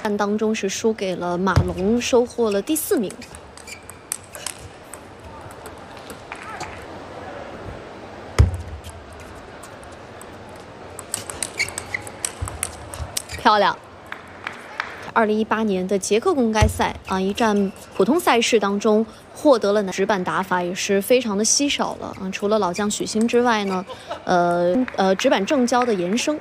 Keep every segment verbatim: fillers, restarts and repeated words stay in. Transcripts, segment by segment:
战当中是输给了马龙，收获了第四名。漂亮！二零一八年的捷克公开赛啊，一战普通赛事当中获得了直板打法，也是非常的稀少了啊。除了老将许昕之外呢，呃呃，直板正交的延伸。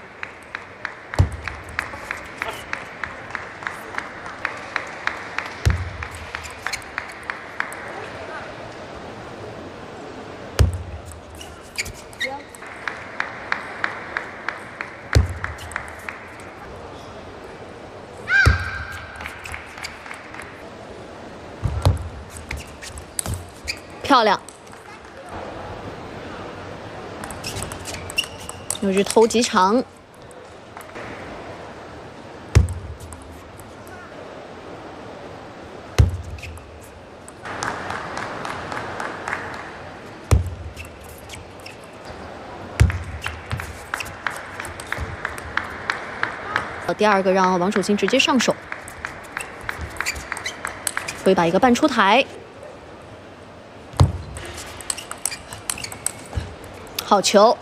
漂亮，又是偷极长，第二个让王楚钦直接上手，会把一个半出台。 好球！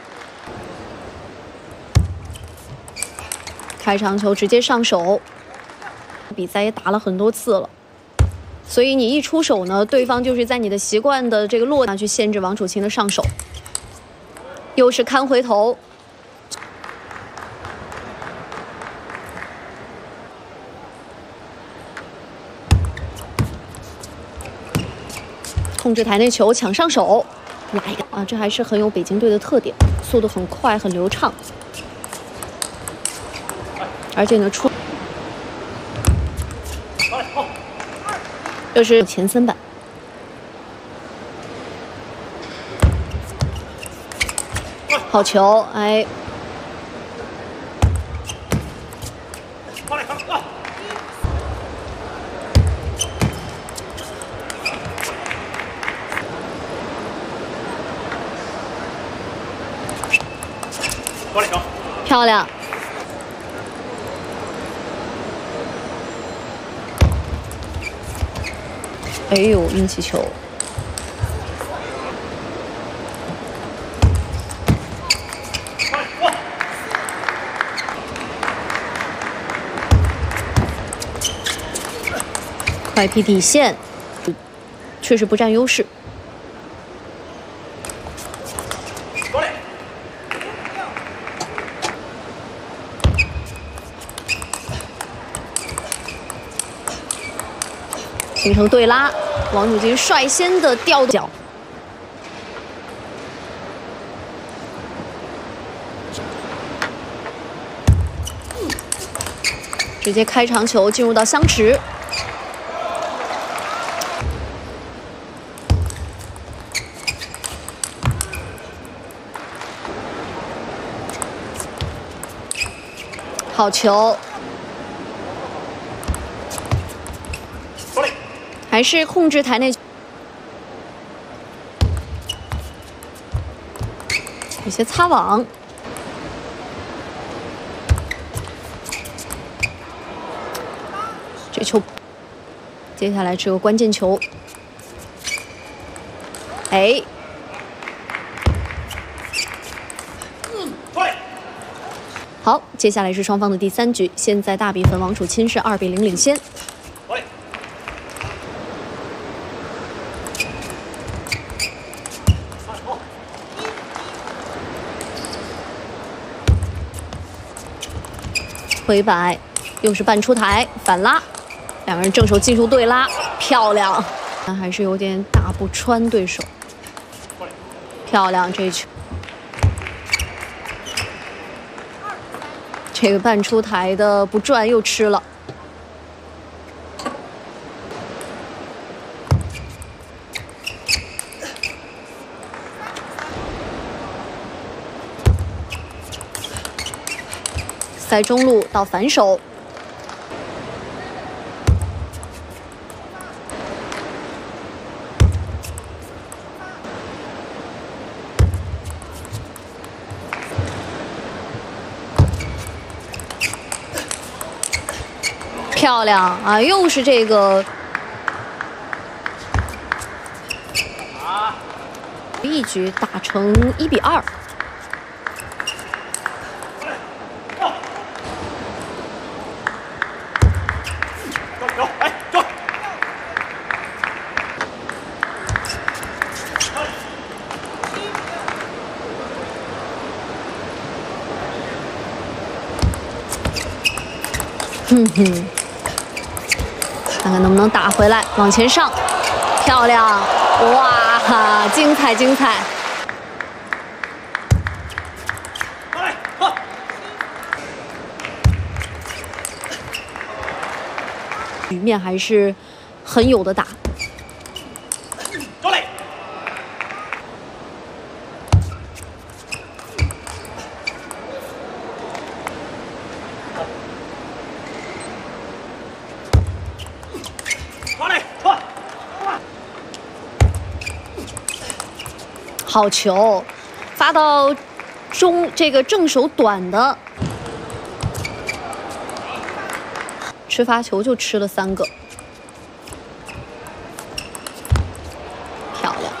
开场球直接上手，比赛也打了很多次了，所以你一出手呢，对方就是在你的习惯的这个落下去限制王楚钦的上手，又是看回头，控制台内球抢上手。 拉一个啊，这还是很有北京队的特点，速度很快，很流畅，而且呢出，这是前三板，好球，哎，漂亮！哎呦，运气球！快劈底线，确实不占优势。 形成对拉，王楚钦率先的吊脚，直接开长球进入到相持，好球。 还是控制台内，有些擦网，这球，接下来只有关键球，哎，好，接下来是双方的第三局，现在大比分，王楚钦是二比零领先。 回摆，又是半出台反拉，两个人正手技术对拉，漂亮，但还是有点打不穿对手。漂亮这一球，这个半出台的不转又吃了。在中路到反手， 漂亮啊！又是这个一局打成一比二。哼哼，看看能不能打回来，往前上，漂亮！哇，精彩精彩！局面还是很有的打。好球，发到中这个正手短的，吃发球就吃了三个，漂亮。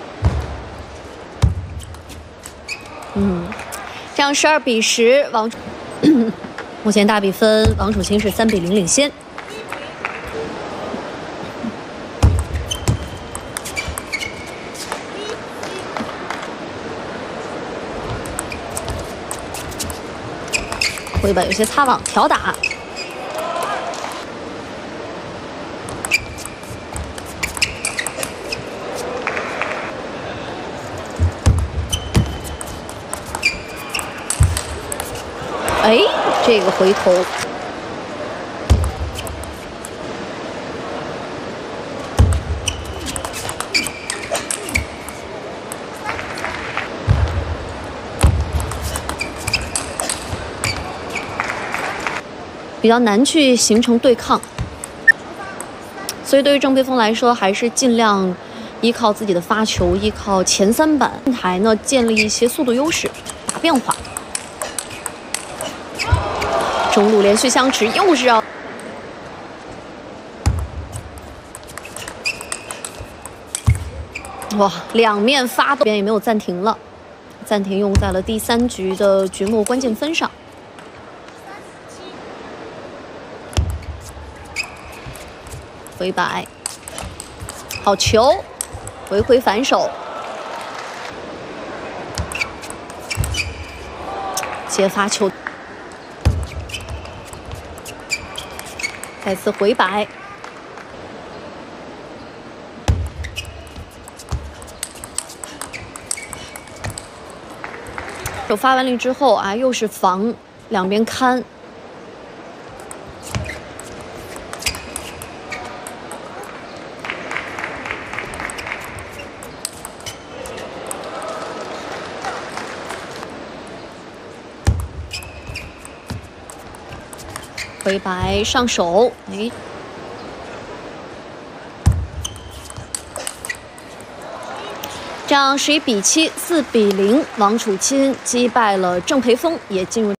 嗯，这样十二比十，王目前大比分王楚钦是三比零领先。回本有些擦网调打，哎，这个回头。比较难去形成对抗，所以对于郑培峰来说，还是尽量依靠自己的发球，依靠前三板台呢，建立一些速度优势，打变化。中路连续相持，又是要哇，两面发动，边也没有暂停了，暂停用在了第三局的局末关键分上。回摆，好球，回回反手，接发球，再次回摆，手发完力之后啊，又是防，两边看。回摆上手，哎，这样十一比七，四比零，王楚钦击败了郑培峰，也进入。